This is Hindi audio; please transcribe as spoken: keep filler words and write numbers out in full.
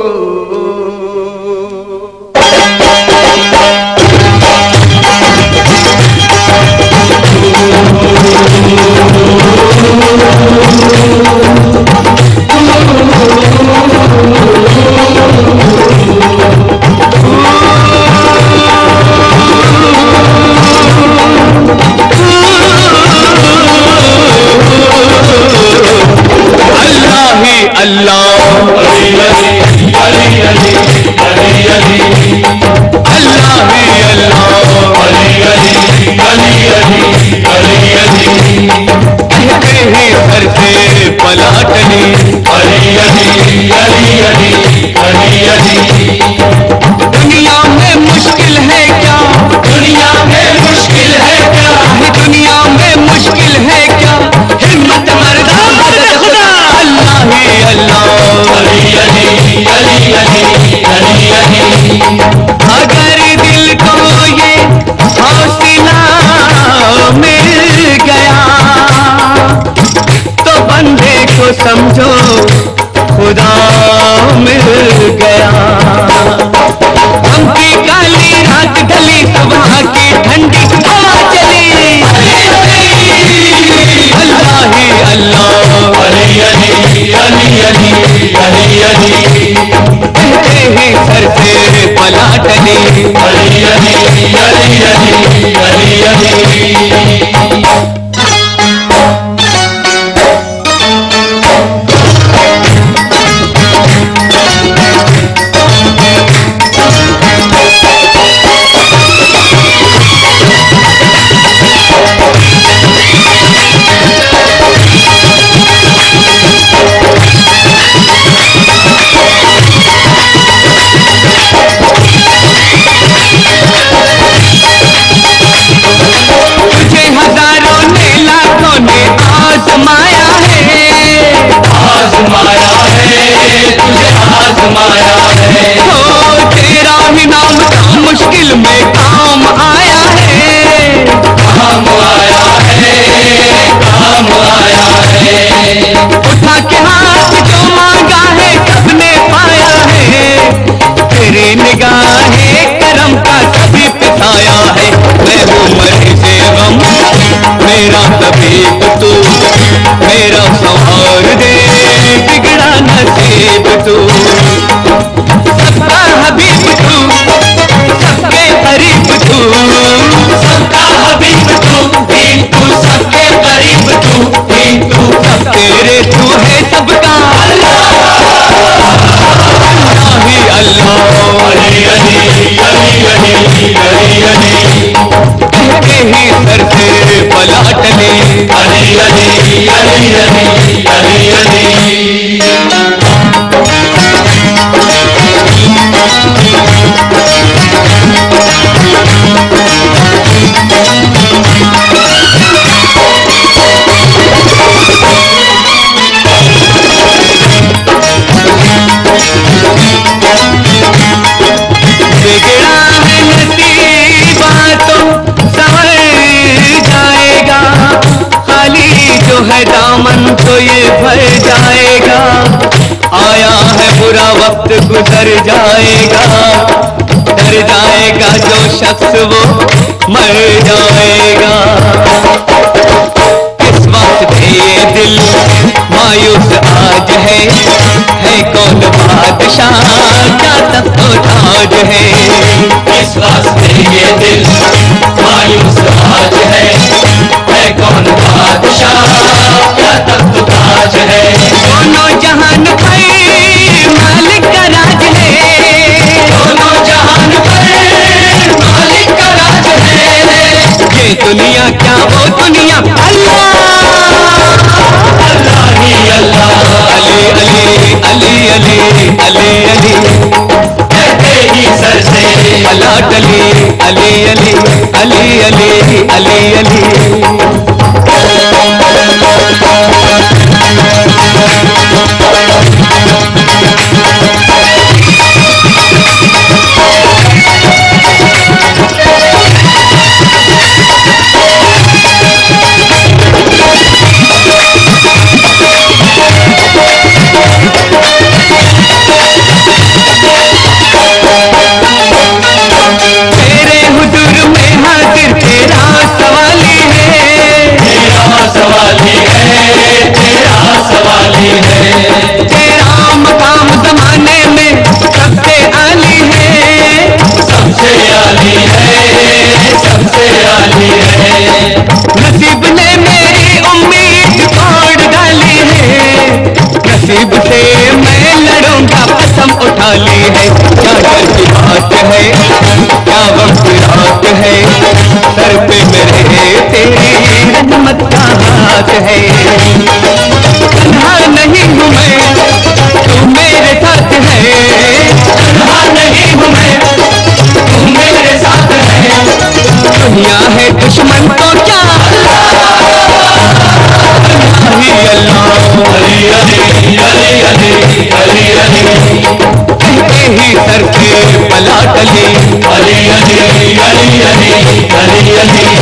दुनिया में मुश्किल है क्या, दुनिया में मुश्किल है क्या, दुनिया में मुश्किल है क्या, हिम्मत मर्दा मदद खुदा, अल्लाह ही अल्लाह, अली अली अली अली अली अली। अगर दिल को ये हौसला मिल गया तो बंदे को समझो खुदा मिल गया। हमकी काली रात ढली, सुबह की ठंडी हवा चली, अल्लाह ही अल्लाह, अली अली अली अली अली अली। कहते ही सर से पलाटली, अली अली अली अली अली अली। मुश्किल में काम आया है, काम आया है, काम आया है। उठा के हाथ जो मांगा है सबने पाया है, तेरी निगाहे करम का सभी पिसाया है। मैं हूँ मरे से गम, मेरा तबीब तू, मेरा संहार दे बिगड़ा नसीब तू। सबका हबीब तू, सबके करीब तू, सबका हबीब तू, तू सबके करीब तू, तू सब तेरे तू है सबका अल्लाह ही अल्लाह, अली अली अली अली अली अली। कहते ही सर से पलाटली, अली अली अली अली अली अली। बिगड़ा है नसीबा तो संवर जाएगा, खाली जो है दामन तो ये भर जाएगा। आया है बुरा वक्त गुजर जाएगा, डर जाएगा जो शख्स वो मर जाएगा। इस वक्त ये दिल मायूस आज है, है कौन बादशाह क्या तख्त ताज है। इस वास्ते ये दिल मायूस आज है, है कौन बादशाह क्या तख्त ताज है। दोनों जहान पर मालिक का राज है, दोनों जहान पर मालिक का राज है। ये दुनिया क्या वो दुनिया, अल्लाह अल्लाह ही अल्लाह, अली अली अली अली अली अली। कहते ही सर से पलाटली, अली अली अली अली अली अली। यही